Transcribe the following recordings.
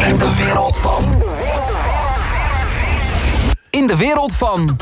In de wereld van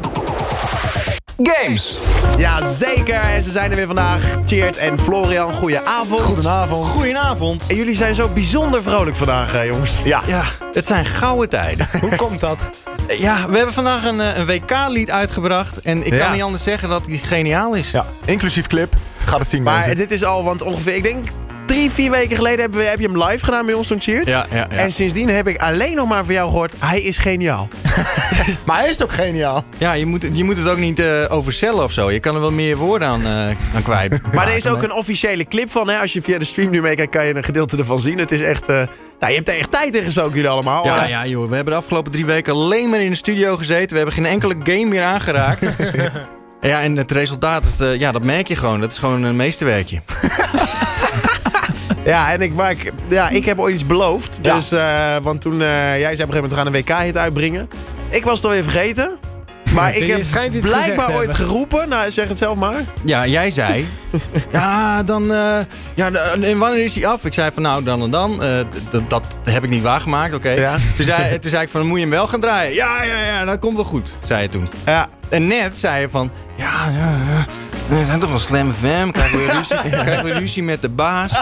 games. Ja, zeker. En ze zijn er weer vandaag. Tjeerd en Florian, goedenavond. Goedenavond. En jullie zijn zo bijzonder vrolijk vandaag, jongens. Ja, het zijn gouden tijden. Hoe komt dat? Ja, we hebben vandaag een WK-lied uitgebracht. En ik kan niet anders zeggen dat die geniaal is. Ja, inclusief clip. Gaat het zien, Maar mensen. dit is al, want ongeveer, ik denk 3-4 weken geleden heb je hem live gedaan bij ons toen, Tjeerd. Ja. En sindsdien heb ik alleen nog maar van jou gehoord, hij is geniaal. Maar hij is ook geniaal. Ja, je moet het ook niet oversellen of zo. Je kan er wel meer woorden aan kwijt. Maar er is ook een officiële clip van, hè. Als je via de stream nu meekijkt, kan je een gedeelte ervan zien. Het is echt... je hebt er echt tijd in gestoken, jullie allemaal. Ja, joh. We hebben de afgelopen 3 weken alleen maar in de studio gezeten. We hebben geen enkele game meer aangeraakt. Ja, en het resultaat, dat merk je gewoon. Dat is gewoon een meesterwerkje. Ja, en ik heb ooit iets beloofd. Ja. Dus, want toen jij zei op een gegeven moment, we gaan een WK-hit uitbrengen. Ik was het alweer vergeten. Maar ik heb blijkbaar ooit geroepen. Nou, zeg het zelf maar. Ja, jij zei... en wanneer is hij af? Ik zei van nou, dan en dan. Dat heb ik niet waargemaakt, oké. Ja. Toen zei ik van, dan moet je hem wel gaan draaien. Ja, dat komt wel goed, zei je toen. Ja. En net zei je van... We zijn toch wel Slam FM? Krijgen we ruzie met de baas?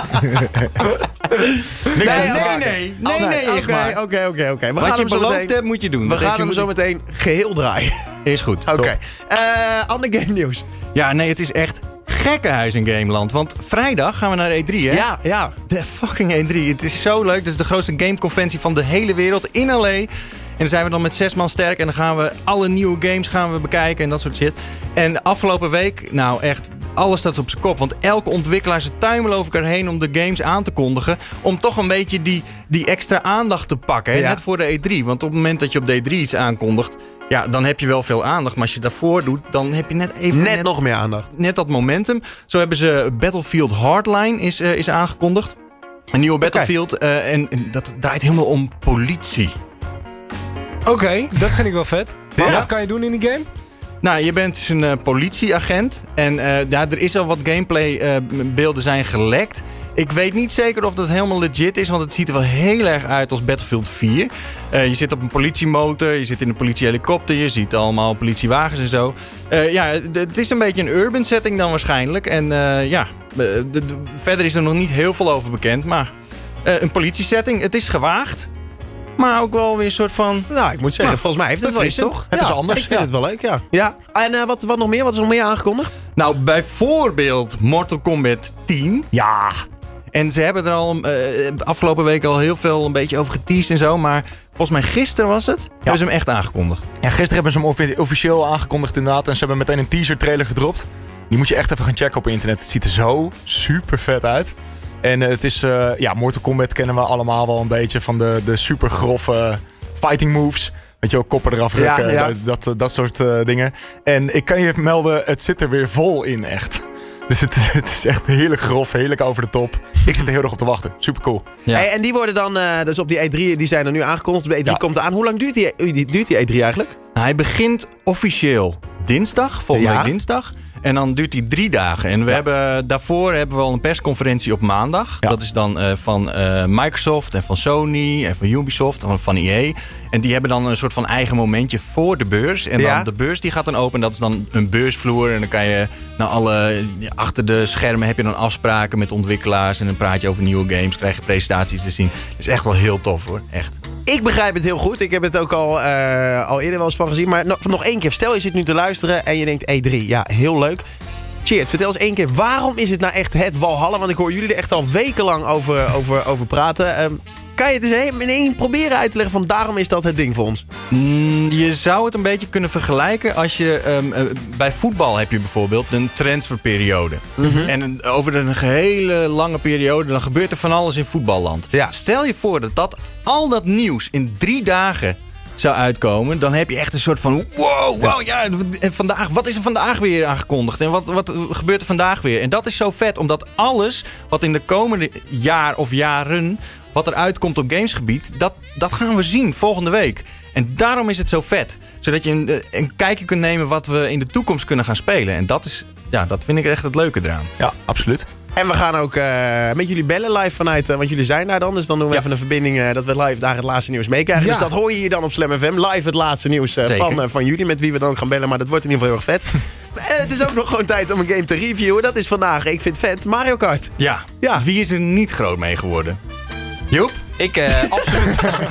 Nee, echt maar. Oké. Wat je beloofd hebt, moet je doen. We gaan hem zo meteen geheel draaien. Is goed. Oké. Ander game nieuws. Ja, nee, het is echt gekkenhuis in Gameland. Want vrijdag gaan we naar E3, hè? Ja. De fucking E3. Het is zo leuk. Het is de grootste gameconventie van de hele wereld in LA. En dan zijn we dan met 6 man sterk. En dan gaan we alle nieuwe games bekijken en dat soort shit. En de afgelopen week, nou echt, alles staat op zijn kop. Want elke ontwikkelaar ze tuimelen over elkaar heen om de games aan te kondigen. Om toch een beetje die extra aandacht te pakken. Hè? Ja. Net voor de E3. Want op het moment dat je op de E3 iets aankondigt, ja, dan heb je wel veel aandacht. Maar als je daarvoor doet, dan heb je net Nog meer aandacht. net dat momentum. Zo hebben ze Battlefield Hardline is aangekondigd. Een nieuwe Battlefield. En dat draait helemaal om politie. Oké, dat vind ik wel vet. Maar Ja. wat kan je doen in die game? Nou, je bent dus een politieagent. En er is al wat gameplay beelden zijn gelekt. Ik weet niet zeker of dat helemaal legit is. Want het ziet er wel heel erg uit als Battlefield 4. Je zit op een politiemotor. Je zit in een politiehelikopter. Je ziet allemaal politiewagens en zo. Het is een beetje een urban setting dan waarschijnlijk. En verder is er nog niet heel veel over bekend. Maar een politiesetting. Het is gewaagd. Maar ook wel weer een soort van... Nou, ik moet zeggen, volgens mij heeft het wel iets, toch? Het is anders. Ik vind het wel leuk, ja. En wat nog meer? Wat is er nog meer aangekondigd? Nou, bijvoorbeeld Mortal Kombat 10. Ja. En ze hebben er al afgelopen week al heel veel een beetje over geteased en zo. Maar volgens mij gisteren was het. Hebben ze hem echt aangekondigd. Ja, gisteren hebben ze hem officieel aangekondigd inderdaad. En ze hebben meteen een teaser trailer gedropt. Die moet je echt even gaan checken op internet. Het ziet er zo super vet uit. En het is, Mortal Kombat kennen we allemaal wel een beetje van de super grove fighting moves. Weet je wel, koppen eraf rukken, dat soort dingen. En ik kan je melden, het zit er weer vol in, echt. Dus het is echt heerlijk grof, heerlijk over de top. Ik zit er heel erg op te wachten. Super cool. Ja. En die worden dan, dus op die E3, die zijn er nu aangekondigd. Op de E3 komt aan. Hoe lang duurt die E3 eigenlijk? Hij begint officieel dinsdag, volgende week dinsdag. En dan duurt hij 3 dagen. En daarvoor hebben we al een persconferentie op maandag. Ja. Dat is dan van Microsoft en van Sony en van Ubisoft en van EA. En die hebben dan een soort van eigen momentje voor de beurs. En dan de beurs die gaat dan open. Dat is dan een beursvloer. En dan kan je achter de schermen heb je dan afspraken met ontwikkelaars. En dan praat je over nieuwe games. Krijg je presentaties te zien. Dat is echt wel heel tof hoor. Echt. Ik begrijp het heel goed. Ik heb het ook al eerder wel eens van gezien. Maar nog 1 keer. Stel je zit nu te luisteren en je denkt E3. Ja, heel leuk. Tjeerd, vertel eens 1 keer. Waarom is het nou echt het Valhalla? Want ik hoor jullie er echt al wekenlang over praten. Kan je het eens in één proberen uit te leggen van daarom is dat het ding voor ons? Je zou het een beetje kunnen vergelijken als je... bij voetbal heb je bijvoorbeeld een transferperiode. Mm-hmm. En over een hele lange periode dan gebeurt er van alles in voetballand. Ja. Stel je voor dat al dat nieuws in 3 dagen zou uitkomen, dan heb je echt een soort van wow, ja, en vandaag, wat is er vandaag weer aangekondigd? En wat gebeurt er vandaag weer? En dat is zo vet, omdat alles wat in de komende jaar of jaren, wat er uitkomt op gamesgebied, dat gaan we zien volgende week. En daarom is het zo vet. Zodat je een kijkje kunt nemen wat we in de toekomst kunnen gaan spelen. En dat vind ik echt het leuke eraan. Ja, absoluut. En we gaan ook met jullie bellen live vanuit, want jullie zijn daar dan. Dus dan doen we even een verbinding dat we live daar het laatste nieuws meekrijgen. Ja. Dus dat hoor je hier dan op Slam FM. Live het laatste nieuws van jullie, met wie we dan ook gaan bellen. Maar dat wordt in ieder geval heel erg vet. Het is ook nog gewoon tijd om een game te reviewen. Dat is vandaag, ik vind het vet, Mario Kart. Ja. Ja. Wie is er niet groot mee geworden? Joep? Ik, absoluut.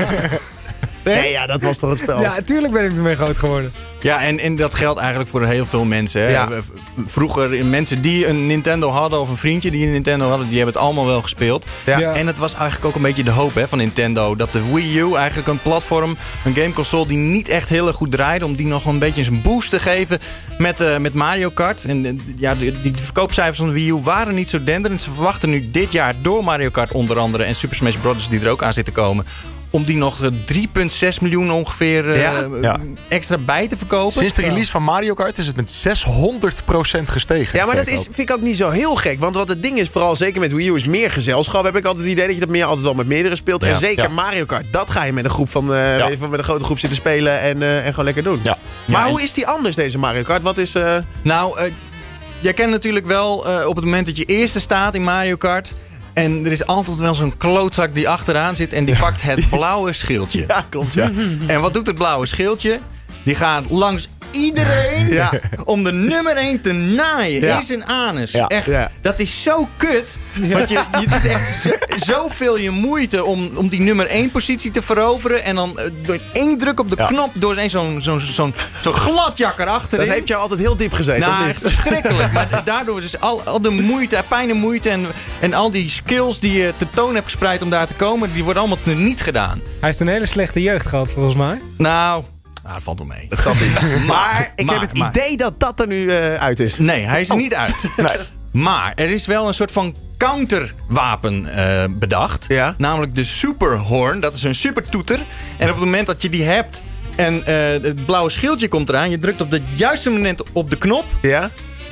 Nee, ja, dat was toch het spel. Ja, tuurlijk ben ik ermee groot geworden. Ja, en dat geldt eigenlijk voor heel veel mensen. Hè. Ja. Vroeger, mensen die een Nintendo hadden of een vriendje die een Nintendo hadden, die hebben het allemaal wel gespeeld. Ja. Ja. En het was eigenlijk ook een beetje de hoop van Nintendo. Dat de Wii U eigenlijk een platform, een gameconsole die niet echt heel erg goed draaide, om die nog een beetje een boost te geven met Mario Kart. En ja, die verkoopcijfers van de Wii U waren niet zo denderend. Ze verwachten nu dit jaar door Mario Kart onder andere en Super Smash Bros. Die er ook aan zitten komen, om die nog 3,6 miljoen ongeveer Ja. extra bij te verkopen. Sinds de release van Mario Kart is het met 600% gestegen. Ja, maar dat vind ik ook niet zo heel gek. Want wat het ding is, vooral zeker met Wii U, is meer gezelschap. Heb ik altijd het idee dat je dat meer altijd wel met meerdere speelt. Ja. En zeker Ja. Mario Kart, dat ga je met een groep van, met een grote groep zitten spelen en gewoon lekker doen. Ja. Maar Ja, hoe is die anders, deze Mario Kart? Wat is... Nou, jij kent natuurlijk wel op het moment dat je eerste staat in Mario Kart. En er is altijd wel zo'n klootzak die achteraan zit en die pakt het blauwe schildje. Ja, klopt, ja. En wat doet het blauwe schildje? Die gaat langs iedereen Ja. om de nummer 1 te naaien Ja. in zijn anus. Ja. Echt, Ja. dat is zo kut. Want je doet echt zoveel je moeite om die nummer 1 positie te veroveren. En dan door één druk op de knop, door zo'n gladjakker achterin. Dat heeft jou altijd heel diep gezeten, of Nou, niet? echt verschrikkelijk. Maar daardoor is al de moeite, pijn en moeite en al die skills die je te toon hebt gespreid om daar te komen, die worden allemaal niet gedaan. Hij heeft een hele slechte jeugd gehad, volgens mij. Nou, dat valt wel mee. Maar ik heb het idee dat dat er nu uit is. Nee, hij is er niet uit. Nee. Maar er is wel een soort van counterwapen bedacht. Ja. Namelijk de Superhorn. Dat is een supertoeter. En op het moment dat je die hebt en het blauwe schildje komt eraan, je drukt op het juiste moment op de knop, Ja?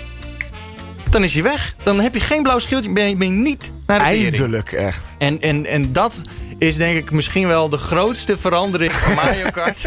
dan is hij weg. Dan heb je geen blauw schildje, ben je niet naar de tering. Eindelijk, echt. En dat is denk ik misschien wel de grootste verandering van Mario Kart.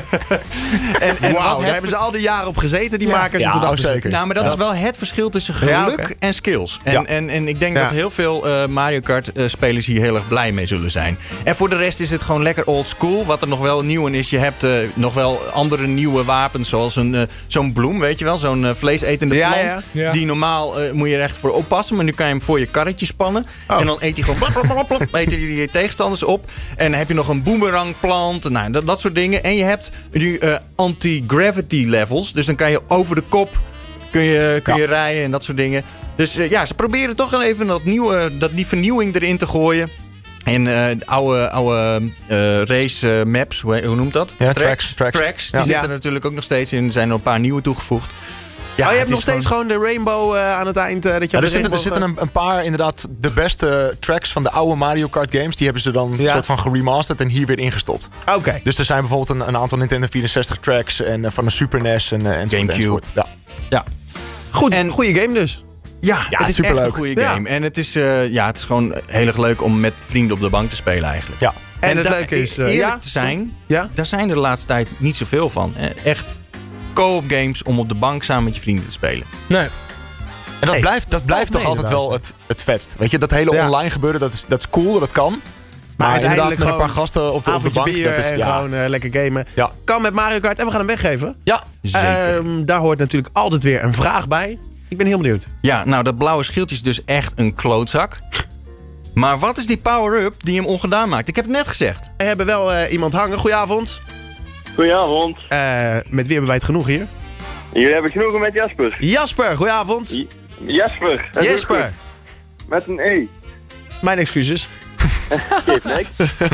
en Wauw, wat daar het hebben ze al die jaren op gezeten, die makers. Ja, en toen dachten ze, zeker. Nou, maar dat is wel het verschil tussen geluk Ja, oké. en skills. En, Ja. en ik denk Ja. dat heel veel Mario Kart spelers hier heel erg blij mee zullen zijn. En voor de rest is het gewoon lekker old school. Wat er nog wel nieuw in is, je hebt nog wel andere nieuwe wapens. Zoals zo'n bloem, weet je wel. Zo'n vleesetende Ja, plant. ja. Ja. Die normaal moet je er echt voor oppassen. Maar nu kan je hem voor je karretje spannen. Oh. En dan eet hij gewoon eet hij die tegenstanders op. En dan heb je nog een boomerangplant. Nou, dat soort dingen. En je hebt nu anti-gravity levels. Dus dan kan je over de kop kun je rijden en dat soort dingen. Dus ja, ze proberen toch wel even die vernieuwing erin te gooien. En oude race maps, hoe noemt dat? Ja, tracks. Die Ja. zitten er natuurlijk ook nog steeds in. Er zijn er een paar nieuwe toegevoegd. Ja, je het hebt nog is steeds gewoon de rainbow aan het eind. Dat je Ja, op er de zitten rainbow- een paar, inderdaad, de beste tracks van de oude Mario Kart games. Die hebben ze dan een soort van geremasterd en hier weer ingestopt. Oké. Dus er zijn bijvoorbeeld een aantal Nintendo 64 tracks en van de Super NES en GameCube. enzovoort. Ja. Ja. Goed, En- goede game dus. Ja, het is superleuk. echt een goede Ja. game. En het is gewoon heel erg leuk om met vrienden op de bank te spelen eigenlijk. Ja. En het leuke is... eerlijk te zijn, Ja? daar zijn er de laatste tijd niet zoveel van. Echt co-op games om op de bank samen met je vrienden te spelen. Nee. En dat Hey, blijft toch mee, altijd wel het vetst. Weet je, dat hele Ja. online gebeuren, dat is cool, dat kan. Maar inderdaad, uiteindelijk met een paar gewoon gasten op de avondje bank, bier dat is... en Ja, gewoon lekker gamen. Ja. Kan met Mario Kart en we gaan hem weggeven. ja. Zeker. Daar hoort natuurlijk altijd weer een vraag bij. Ik ben heel benieuwd. Ja, nou dat blauwe schildje is dus echt een klootzak. Maar wat is die power-up die hem ongedaan maakt? Ik heb het net gezegd. We hebben wel iemand hangen. Goedenavond. Goedenavond. Met wie hebben wij het genoeg hier? Jullie hebben genoegen met Jasper. Jasper, goedenavond. Jasper. dat is Jasper. goed. Met een E. Mijn excuses. Geeft niks.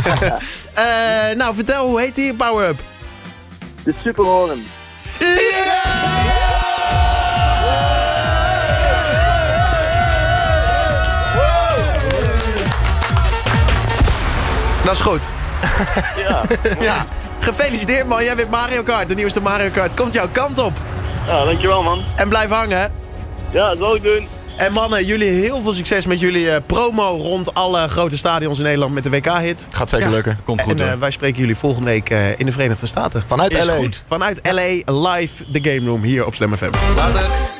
Nou, vertel, hoe heet die power-up? De Superhorn. Dat is goed. Ja. Ja. Gefeliciteerd man, jij bent Mario Kart. De nieuwste Mario Kart komt jouw kant op. Ja, dankjewel man. En blijf hangen, hè. Ja, dat zal ik doen. En mannen, jullie heel veel succes met jullie promo rond alle grote stadions in Nederland met de WK-hit. Het gaat zeker lukken. Komt goed En hoor. wij spreken jullie volgende week in de Verenigde Staten. Vanuit Is LA. goed. Vanuit LA, live, de Game Room hier op Slam FM. Later.